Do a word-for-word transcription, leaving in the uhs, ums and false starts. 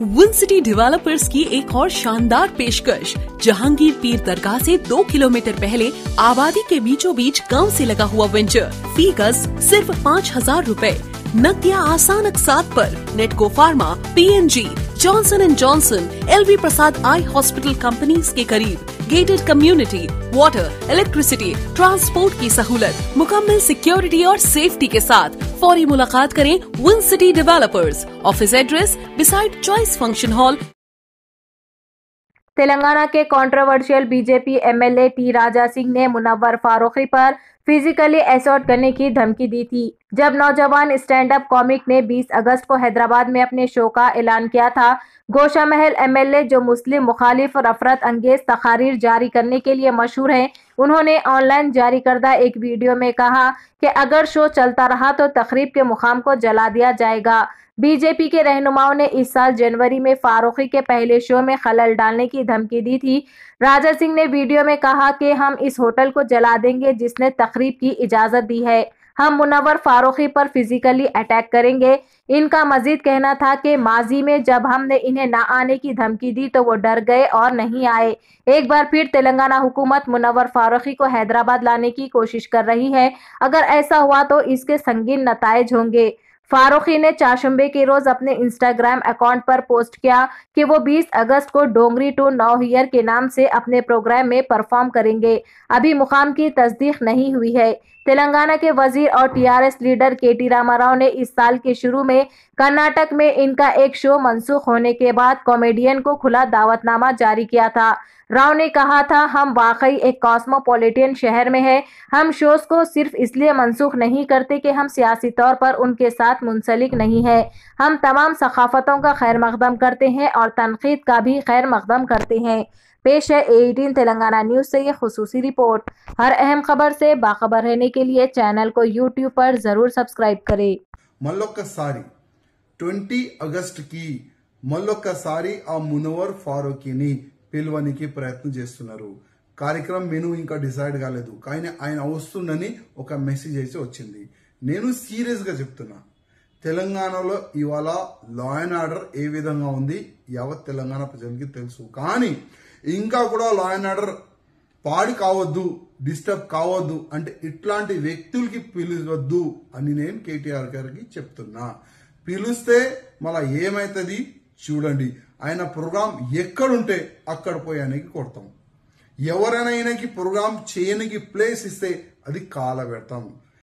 Win City developers की एक और शानदार पेशकश। जहांगीर पीर दरगाह से दो किलोमीटर पहले आबादी के बीचों बीच गांव से लगा हुआ वेंचर। फी गज सिर्फ पाँच हजार रूपए। नकदिया आसान अकसात पर। Natco pharma, PNG, Johnson and Johnson, LV Prasad eye hospital companies के करीब। Gated community, water, electricity, transport की सहूलत, मुकम्मल सिक्योरिटी और सेफ्टी के साथ। फौरी मुलाकात करें Win City developers. Office address beside Choice function hall. Telangana के controversial BJP MLA T Raja Singh ने मुनव्वर फारूकी पर फिजिकली असॉल्ट करने की धमकी दी थी। जब नौजवान स्टैंड अप कॉमिक ने बीस अगस्त को हैदराबाद में अपने शो का ऐलान किया था, गोशा महल एमएलए जो मुस्लिम मुखालिफ नफरत अंगेज तकारीर जारी करने के लिए मशहूर हैं, उन्होंने ऑनलाइन जारी करदा एक वीडियो में कहा कि अगर शो चलता रहा तो तकरीब के मुकाम को जला दिया जाएगा। बीजेपी के रहनुमाओं ने इस साल जनवरी में फारूकी के पहले शो में खलल डालने की धमकी दी थी। राजा सिंह ने वीडियो में कहा कि हम इस होटल को जला देंगे जिसने तकरीब की इजाजत दी है। हम मुनव्वर फारूकी पर फिजिकली अटैक करेंगे। इनका मजीद कहना था कि माजी में जब हमने इन्हें ना आने की धमकी दी तो वो डर गए और नहीं आए। एक बार फिर तेलंगाना हुकूमत मुनव्वर फारूकी को हैदराबाद लाने की कोशिश कर रही है। अगर ऐसा हुआ तो इसके संगीन नताइज होंगे। फारूकी ने चारशंबे के रोज अपने इंस्टाग्राम अकाउंट पर पोस्ट किया कि वो बीस अगस्त को डोंगरी टू नौहियर के नाम से अपने प्रोग्राम में परफॉर्म करेंगे। अभी मुकाम की तस्दीक नहीं हुई है। तेलंगाना के वजीर और TRS leader K T Rama Rao ने इस साल के शुरू में कर्नाटक में इनका एक शो मंसूख होने के बाद कॉमेडियन को खुला दावतनामा जारी किया था। राव ने कहा था, हम वाकई एक कॉस्मोपॉलिटन शहर में हैं। हम शोज को सिर्फ इसलिए मंसूख नहीं करते कि हम सियासी तौर पर उनके साथ मुंसलिक नहीं है। हम तमाम सकाफतों का खैर मकदम करते हैं और तनकीद का भी खैर मकदम करते हैं। पेश है ए अठारह तेलंगाना न्यूज से ये खुसूसी रिपोर्ट। हर अहम खबर से बाखबर रहने के लिए चैनल को यूट्यूब पर जरूर सब्सक्राइब करें। मल्लोकसारी ट्वेंटी अगस्त की మళ్ళొక్కసారి ఆ మునవ్వర్ ఫారూకీని పిలవడానికి ప్రయత్నం చేస్తున్నారు. కార్యక్రమం మెనూ ఇంకా డిసైడ్ కాలేదు, కానీ ఆయన వస్తుందని ఒక మెసేజ్ అయితే వచ్చింది. నేను సీరియస్ గా చెప్తున్నా, తెలంగాణలో ఇవాళ లా అండ్ ఆర్డర్ ఏ విధంగా ఉంది యావత్ తెలంగాణ ప్రజలకి తెలుసు. కానీ ఇంకా కూడా లా అండ్ ఆర్డర్ పాడి కావద్దు, డిస్టర్బ్ కావద్దు అంటే ఇట్లాంటి వ్యక్తులకి పిలవద్దు అని నేను కేటీఆర్ గారికి చెప్తున్నా. పిలిస్తే మళ్ళా ఏమైతుంది చూడండి. ఆయన ప్రోగ్రాం ఎక్కడుంటే అక్కడ పోయి ఆయనకి కొడతాం. ఎవరైనా ఆయనకి ప్రోగ్రాం చేయనికి ప్లేస్ ఇస్తే అది కాల పెడతాం.